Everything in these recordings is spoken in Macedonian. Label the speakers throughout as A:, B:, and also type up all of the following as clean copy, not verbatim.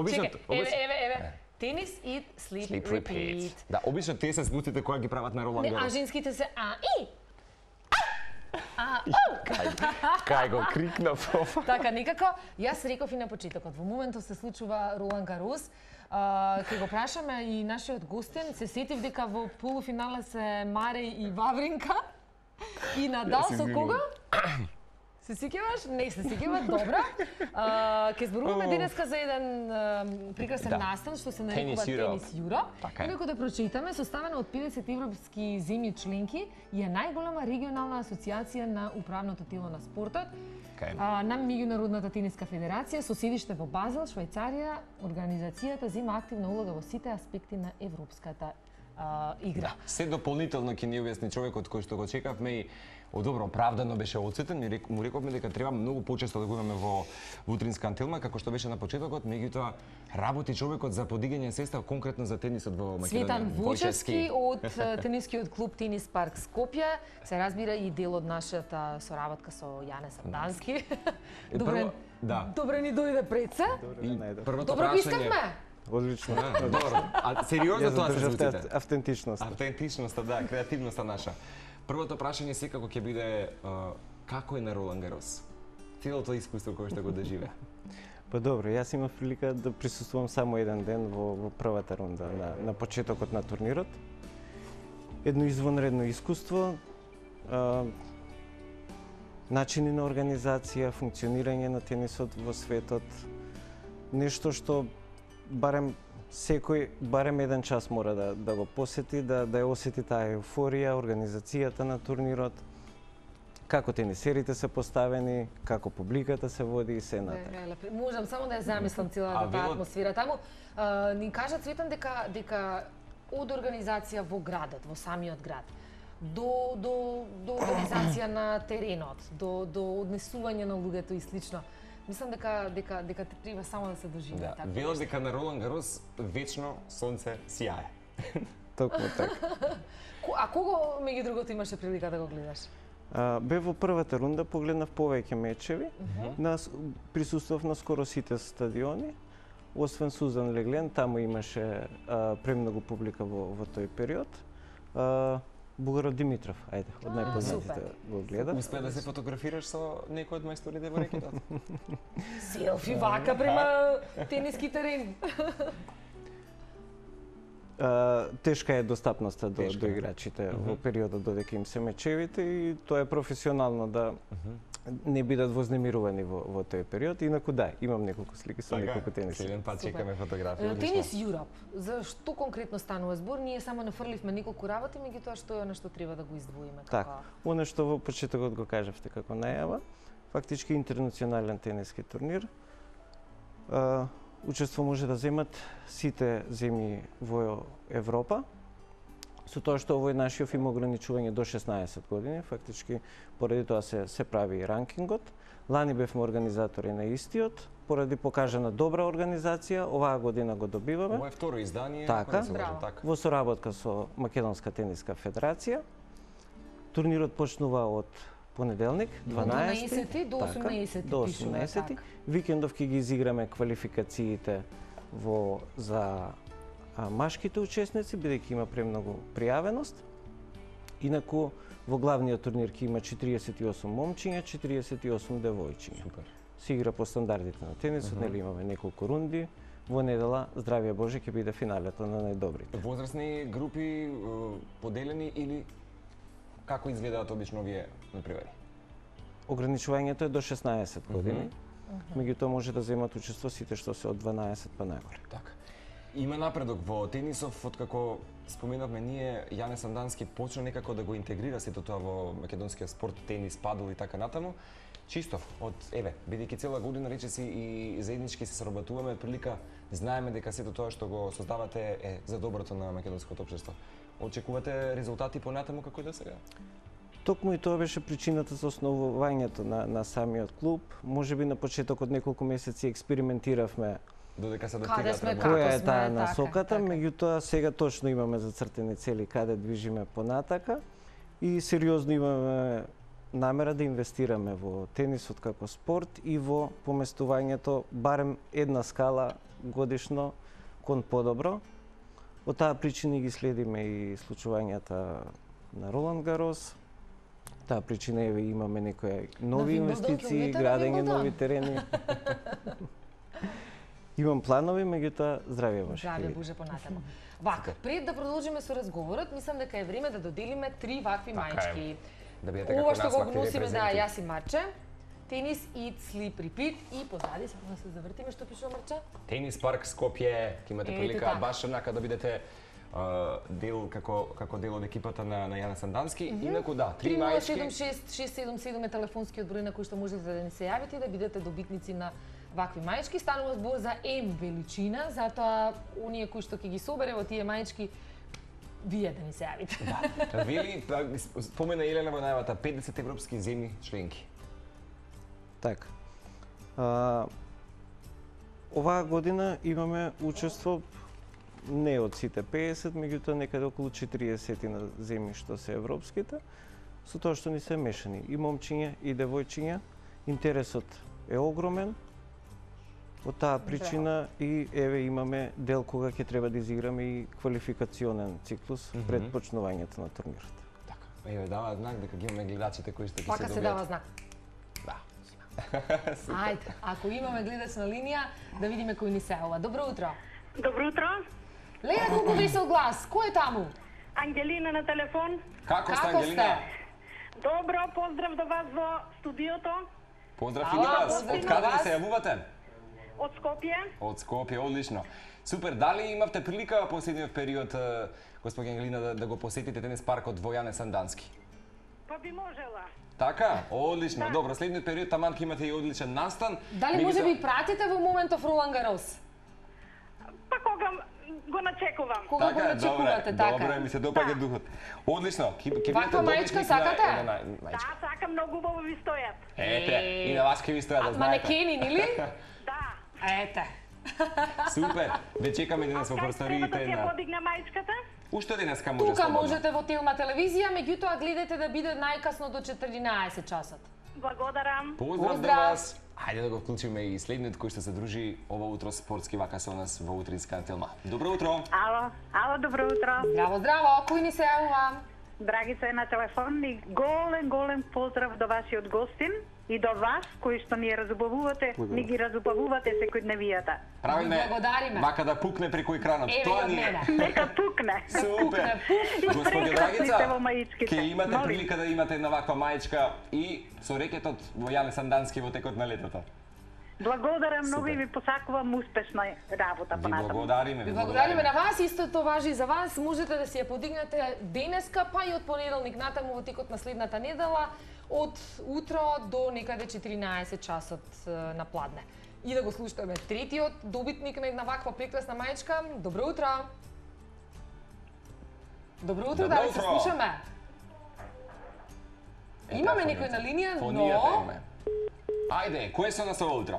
A: Обично,
B: еве. Тенис, eat, sleep, repeat.
A: Да, обично тие се збуците кои ги прават на Ролан Гарос.
B: А женските се и.
A: Кај го крикнав.
B: Така, некако, јас реков и на почетокот, во моментот се случува Ролан Гарос, ќе го прашаме и нашиот гостен, се сетив дека во полуфинале се Мареј и Вавринка, и Надал со кого? Се сеќаваш? Не се сеќава, добра. Ке зборуваме денеска за еден прекрасен настан што се нарекува Тенис Юроп. Инаку да прочитаме, составена од 50 европски земји членки и е најголема регионална асоциација на управното тело на спортот. На Меѓународната тениска федерација со седиште во Базел, Швајцарија, организацијата зема активна улога во сите аспекти на европската игра.
A: Се дополнително ќе ни објасни човекот кој што го чекавме и добро оправдано беше одсетен, му рековме дека треба многу почесто да го имаме во утринска антилма, како што беше на почетокот, меѓутоа работи човекот за подигање сестав конкретно за тенисот во Македонија.
B: Светан Вучевски од тенискиот клуб Тенис парк Скопје, се разбира и дел од нашата соработка со Јане Сардански. Добре ни дојде пред се. Добро пискавме.
C: Одлично.
A: Добро. А сериозно тоа се звучите?
C: Автентичност.
A: Автентичноста, да, креативноста наша. Првото прашање секако ќе биде како е на Ролан Гарос? Целото искуство кое што го доживеа.
C: Па добро, јас имав прилика да присуствувам само еден ден во првата рунда на почетокот на турнирот. Едно извонредно искуство, начини на организација, функционирање на тенисот во светот, нешто што барем секој, барем еден час мора да го посети, да ја осети таа еуфорија, организацијата на турнирот, како тенисерите се поставени, како публиката се води и се натака.
B: Можам само да ја замислам целата таа атмосфера таму. Ни кажа Цветан дека од организација во градот, во самиот град, до организација на теренот, до однесување на луѓето и слично. Мислам дека треба само да се доживее така.
A: Велат дека на Ролан Гарос вечно сонце сијае.
C: Токму така.
B: А кого меѓу другото имаше прилика да го гледаш?
C: Бе во првата рунда, погледнав повеќе мечеви, присуствував на скоро сите стадиони, освен Сузан Леглен, таму имаше премногу публика во тој период. Бугарот Димитров, ајде, од најпознатите го гледав.
A: Успеа да се фотографираш со некој од мајсторите во рекетот?
B: Селфи вака према тениски терен.
C: Тешка е достапноста до играчите во периодот додека им се мечевите и тоа е професионално да не бидат вознемирувани во тој период. Инаку да, имам неколку слики со неколку тениси.
A: Следен пат чекаме фотографија.
B: Тенис Юроп, за што конкретно станува збор? Ние само нафрливме неколку работи, меѓутоа што е она што треба да го издвоиме?
C: Така, она што во почетокот го кажавте како најава, фактички интернационален тениски турнир. Учество може да земат сите земји во Европа, со тоа што овој нашиот има ограничување до 16 години, фактички поради тоа се прави и ранкингот. Лани бевме организатори на истиот, поради покажана добра организација, оваа година го добиваме.
A: Ова е второ издание,
C: така, во соработка со Македонска тениска федерација. Турнирот почнува од понеделник, 12
B: до 18
C: до 18. Викендов ќе ги изиграме квалификациите за машките учесници, бидејќи има премногу пријавеност. Инаку во главниот турнир ќе има 48 момчиња, 48 девојчиња.
A: Супер.
C: Се игра по стандардите на тенисот, нели имаме неколку рунди. Во недела, здравје Боже, ќе биде финалето на најдобрите.
A: Возрастни групи поделени или како изгледаат обично овие надпревари?
C: Ограничувањето е до 16 години. Меѓутоа може да земат учество сите што се од 12 па нагоре.
A: Така. Има напредок во тенисов, откако споменавме ние, Јане Сандански почна некако да го интегрира сето тоа во македонскиот спорт, тенис, падол и така натаму. Чисто, бидејќи цела година речиси и заеднички се соработуваме, прилика знаеме дека сето тоа што го создавате е за доброто на македонското општество. Очекувате резултати понатаму како и досега?
C: Токму и тоа беше причината за основувањето на самиот клуб. Можеби на почетокот неколку месеци експериментиравме
A: додека се адаптирате.
C: Која е таа насоката, меѓутоа сега точно имаме зацртени цели каде движиме понатака и сериозно имаме намера да инвестираме во тенисот како спорт и во поместувањето барем една скала годишно кон подобро. Од таа причина ги следиме и случувањата на Роланд Гарос. Таа причина еве имаме некои нови инвестиции, градење нови терени. Имам планови, меѓутоа здравје Боже.
B: Здравје Боже понатаму. Вака, пред да продолжиме со разговорот, мислам дека е време да доделиме 3 вакви маички.
A: Да бидете
B: Ова
A: како
B: што
A: нас
B: го
A: вакви
B: носиме, да,
A: репрезенти.
B: јас и Марче. Тенис, eat, sleep, repeat и позади, само да се завртиме, што пишува Марче?
A: Тенис парк Скопје, ќе имате
B: Ете
A: прилика
B: така.
A: баш онака да бидете дел како дел од екипата на Јане Сандански. Инаку да, 3 маички.
B: 3076-677 е телефонскиот број на кој што можете да ни се јавите и да бидете добитници на вакви маички. Станува збор за М величина, затоа оние кои што ќе ги собере во тие маички вие да ни се јавите.
A: Да. Вели, спомена Елена во најавата 50 европски земји членки.
C: Така. Оваа година имаме учество не од сите 50, меѓутоа некаде околу 40 на земји што се европските, со тоа што ни се мешани и момчиња и девојчиња. Интересот е огромен. Од таа причина и еве имаме дел кога ќе треба да изиграме и квалификационен циклус пред почнувањето на турнирот.
A: Така. Еве дава знак дека ги имаме гледачите кои што ќе се
B: Пака се
A: добијат.
B: дава знак.
A: Да.
B: Ајде, ако имаме гледач на линија, да видиме кој ни се јавува. Добро утро.
D: Добро утро.
B: Леја, колку весел глас. Кој е таму?
D: Ангелина на телефон.
A: Како сте,
B: Како
A: Ангелина?
B: сте?
D: Добро, поздрав до вас во студиото
A: Поздрав и
B: Ала,
A: до вас.
B: поздрав
A: Од
B: на
A: каде
B: вас.
A: се јавувате?
D: од Скопје.
A: Од Скопје, одлично. Супер, дали имавте прилика во последниот период, госпоѓа Ангелина, да го посетите тенис паркот во Јане Сандански?
D: Па би можела.
A: Така? Одлично. Добро, следниот период таман ќе имате и одличен настан.
B: Дали може би пратите во моментов Роланд Гарос?
D: Па кога го начекувам.
B: Кога го начекувате, така?
A: Добре, ми се допаѓа
D: Да.
A: духот. Одлично. Ќе бидете
B: Ваква маичка
A: добитник на
B: сакате?
A: една
D: Да,
A: маичка.
D: сакам, многу убаво ви стојат.
A: Ете, и на вас ќе ви стоја да знаете.
B: Манекени, нели?
D: Да.
B: Ете.
A: Супер. Ве чекаме денес во
D: Как треба да
A: просториите
D: се
A: на...
D: подигна маичката?
A: Уште денеска може
B: Тука
A: слободно.
B: можете во Телма телевизија, меѓутоа гледате да биде најкасно до 14 часот.
D: Благодарам.
A: Поздрав до
B: Поздрав.
A: вас. Ајде да го вклучиме и следниот кој ще се дружи ова утро спортски вака со нас во утринска на Телма. Добро утро.
D: Ало, добро утро.
B: Здраво, здраво, кој ни се јавува?
D: Драгица е на телефон и голем поздрав до вашиот гостин и до вас кои што ни ја разубавувате, ни ги разубавувате секојдневијата.
A: Правиме
B: Ви благодариме.
A: вака да пукне преку екранот.
B: Еве
A: Тоа
B: и од
A: ни е.
B: мене.
D: Нека пукне.
A: Супер. Господја
D: Прекрасни
A: Драгица,
D: сте во маичките.
A: ќе имате
D: Молим.
A: прилика да имате една ваква маичка и со рекетот во Јане Сандански во текот на летото.
D: Благодарам многу
A: Супер.
D: и ви посакувам успешна работа
A: Ви
D: понатаму.
A: благодариме.
B: Ви благодариме на вас, истото важи и за вас. Можете да си ја подигнете денеска, па и од понеделник натаму во текот на следната недела, од утро до некаде 14 часот на пладне. И да го слушаме третиот добитник на една ваква прекрасна маичка. Добро утро. Добро утро,
A: Добро
B: дали се
A: утро.
B: слушаме? Имаме некој на линија,
A: Фонијата
B: но...
A: имаме. Ајде, кој е со нас ова утро?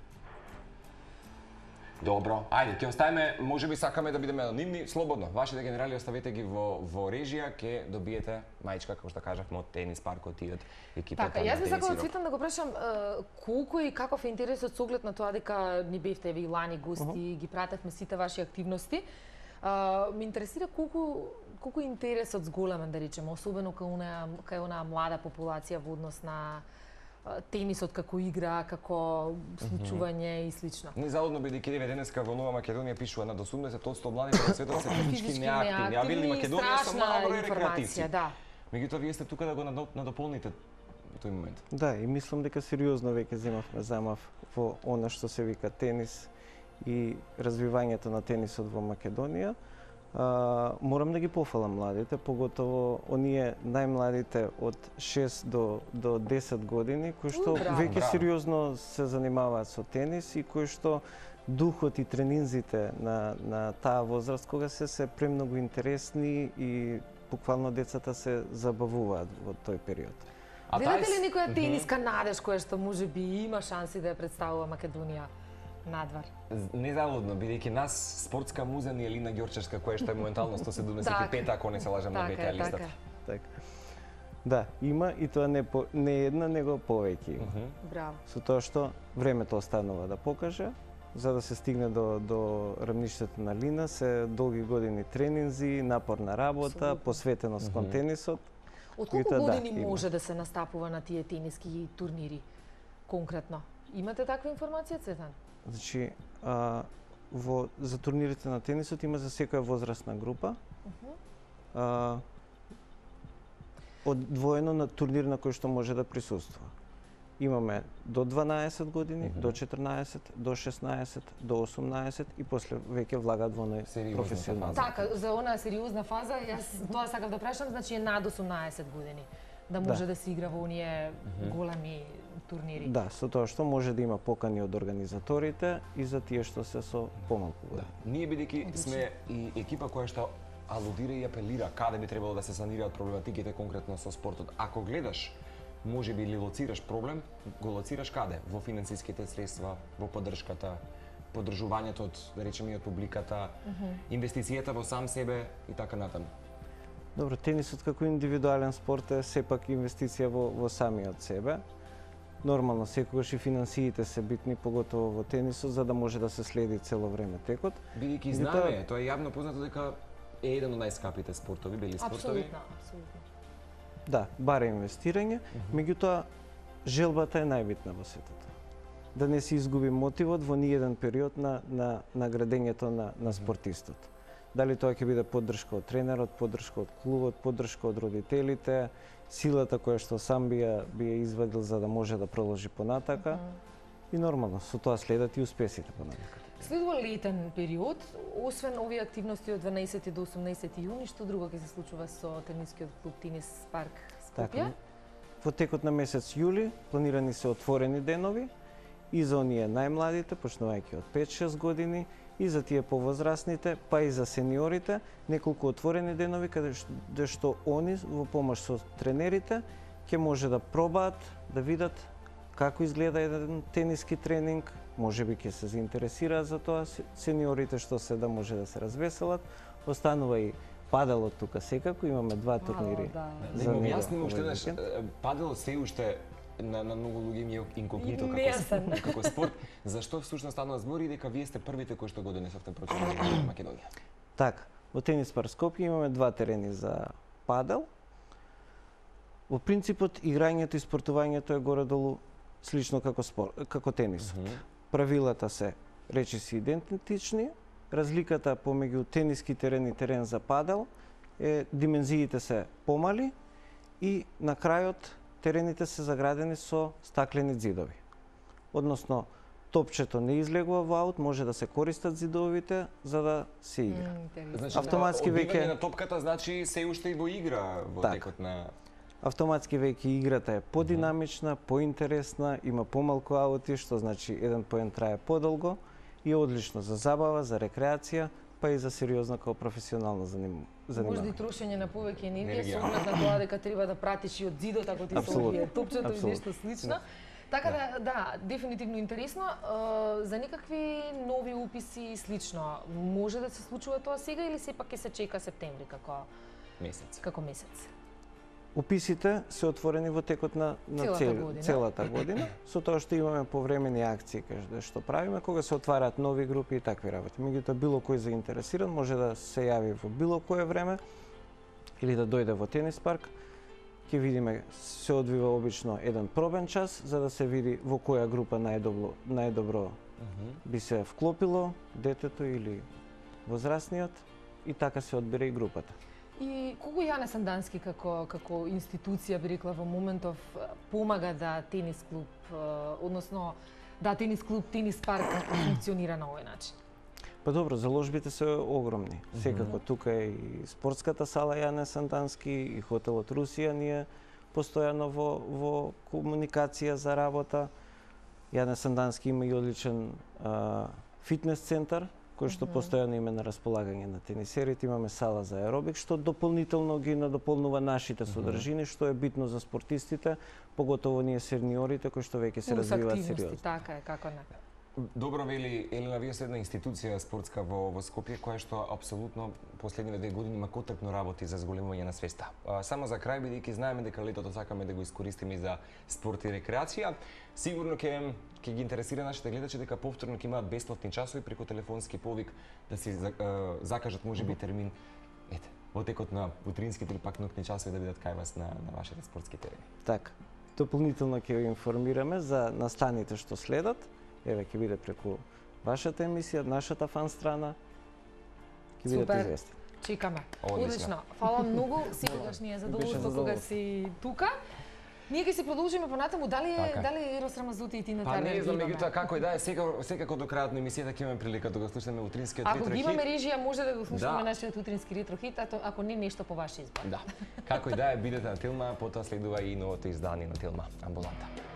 A: Добро, ајде, ќе оставиме, може би сакаме да бидеме анонимни, слободно. Вашите генерали оставете ги во режија, ќе добиете маичка, како што кажавме, од тенис паркот и од екипата
B: Така,
A: на
B: јас би
A: Тенис
B: сакала
A: Европа.
B: Цветан да го прашам колку и каков е интересот со оглед на тоа дека ни бевте еве и лани гости, ги пратевме сите ваши активности. Ме интересира колку е интересот зголемен, да речеме, особено кај онаа млада популација во однос на тенисот како игра, како случување и слично.
A: Не залудно бидејќи еве денеска во Нова Македонија пишува над 80% од младите во светот се физички неактивни, а вели Македонија со мал број рекреативци.
B: Да.
A: Меѓутоа вие сте тука да го надополните во тој момент.
C: Да, и мислам дека сериозно веќе земавме замав во она што се вика тенис и развивањето на тенисот во Македонија. Морам да ги пофалам младите, поготово оние најмладите од 6 до 10 години, кои што
B: Браво.
C: веќе
A: Браво.
C: сериозно се занимаваат со тенис и кои што духот и тренинзите на таа возраст кога се премногу интересни и буквално децата се забавуваат во тој период.
A: А
B: Гледате ли некоја тениска надеж која што можеби има шанси да ја представува Македонија надвор?
A: Не залудно, бидејќи нас спортска муза ни е Лина Ѓорчевска, која што е моментално 175 ако не се лажам на
B: Така
A: БТА
B: е,
A: листата.
B: така.
C: Така. Да, има и тоа не една, него повеќе има.
B: Браво.
C: Со тоа што времето останува да покаже за да се стигне до рамништето на Лина, се долги години тренинзи, напорна работа, посветеност кон тенисот.
B: Од колку години може да се настапува на тие тениски турнири конкретно? Имате таква информација, Цветан?
C: Значи, за турнирите на тенисот има за секоја возрастна група. Одвоено на турнир на кој што може да присуствува. Имаме до 12 години, до 14, до 16, до 18 и после веќе влагат во професионално.
B: Така, за онаа сериозна фаза, јас тоа сакав да прашам, значи е над 18 години да може да се игра во оние големи турнири.
C: Да, со тоа што може да има покани од организаторите и за тие што се со помалку години.
A: Ние бидејќи сме и екипа која што алудира и апелира каде би требало да се санираат проблематиките конкретно со спортот. Ако гледаш, може би или лоцираш проблем, го лоцираш каде? Во финансиските средства, во поддршката, поддржувањето од, да речеме, и од публиката, инвестицијата во сам себе и така натаму.
C: Добро, тенисот како индивидуален спорт е сепак инвестиција во самиот себе. Нормално, секогаш и финансиите се битни, поготово во тенисот, за да може да се следи цело време текот.
A: Бидејќи знаме, тоа е јавно познато дека е еден од најскапите спортови, бели спортови.
B: Апсолутно.
C: Да, баре инвестирање, меѓутоа желбата е најбитна во сетото. Да не се изгуби мотивот во ниеден период на градењето на спортистот. Дали тоа ќе биде поддршка од тренерот, поддршка од клубот, поддршка од родителите, силата која што сам би ја извадил за да може да продолжи понатака. И нормално, со тоа следат и успесите понатака.
B: Следува летен период, освен овие активности од 12 до 18 јуни, што друго ќе се случува со тенискиот клуб Тенис парк Скопје?
C: Во текот на месец јули планирани се отворени денови и за оние најмладите, почнувајќи од 5-6 години, и за тие повозрастните, па и за сениорите, неколку отворени денови каде што они во помош со тренерите ќе може да пробаат, да видат како изгледа еден тениски тренинг, можеби ќе се заинтересираат за тоа, сениорите што се да може да се развеселат. Останува и паделот тука секако, имаме 2 турнири.
A: За ми јаснимо уште еднаш, паделот се уште на многу луѓе ми е инкогнито како спорт. Зашто всушност станува збор и дека вие сте првите кои што го донесовте процесот во Македонија?
C: Така, во Тенис парк Скопје имаме 2 терени за падел. Во принципот играњето и спортувањето е горе-долу слично како тенисот. Правилата се речиси идентични, разликата помеѓу тениски терен и терен за падел е димензиите се помали и на крајот терените се заградени со стаклени ѕидови. Односно, топчето не излегува во аут, може да се користат ѕидовите за да се игра.
A: Значи, автоматски веќе на топката значи се уште и во игра во текот на
C: автоматски веќе играта е подинамична, поинтересна, има помалку аути, што значи еден поен трае подолго и е одлично за забава, за рекреација, па и за сериозно како професионално занимавање.
B: Може и трошење на повеќе енергија со оглед на тоа дека треба да пратиш и од ѕидот ако ти се одбие топчето и нешто слично. Така да, дефинитивно интересно. За некакви нови уписи и слично, може да се случува тоа сега или сепак ќе се чека септември како месец?
C: Уписите се отворени во текот на целата година, со тоа што имаме повремени акции каде што правиме, кога се отвараат нови групи и такви работи. Меѓутоа, било кој заинтересиран може да се јави во било кое време или да дојде во Тенис парк. Ќе видиме, се одвива обично еден пробен час, за да се види во која група најдобро би се вклопило детето или возрастниот и така се одбира и групата.
B: И колку Јане Сандански како институција би рекла во моментов помага да тенис клуб, односно да тенис клуб Тенис парк функционира на овој начин?
C: Па добро, заложбите се огромни. Секако тука е и спортската сала Јане Сандански и хотелот Русија, ние постојано во комуникација за работа. Јане Сандански има и одличен фитнес центар кој што постојано име на располагање на тенисерите. Имаме сала за аеробик, што дополнително ги надополнува нашите содржини, што е битно за спортистите, поготово ние сениорите кои што веќе се развиваат сериозно.
B: Така е, како не.
A: Добро вели Елена, вие сте една институција спортска во Скопје која што апсолутно последниве 2 години макотрпно работи за зголемување на свеста. Само за крај, бидејќи знаеме дека летото сакаме да го искористиме и за спорт и рекреација, сигурно ќе ги интересира нашите гледачи дека повторно ќе имаат бесплатни часови преку телефонски повик да си закажат можеби термин во текот на утринските или пак ноќни часови да бидат кај вас на вашите спортски терени.
C: Така. Дополнително ќе го информираме за настаните што следат. Еве ќе биде преку вашата емисија, нашата фан страна. Ќе бидете известни.
B: Чекаме.
A: Одлично.
B: Одлично. Фала многу, секогаш ни е задоволство кога си тука. Ние ќе се продолжиме понатаму, дали Ерос Рамазути и Тина Тарнер
A: Па не знам,
B: имаме?
A: меѓутоа како и да е, секако до крајот на емисијата ќе имаме прилика да го слушаме утринскиот
B: Ако ги имаме
A: ретрохит.
B: режија, може да го слушаме
A: Да.
B: нашиот утрински ретрохит, ако не нешто по ваш избор.
A: Да. Како и да е, бидете на Телма, потоа следува и новото издание на Телма Амбуланта.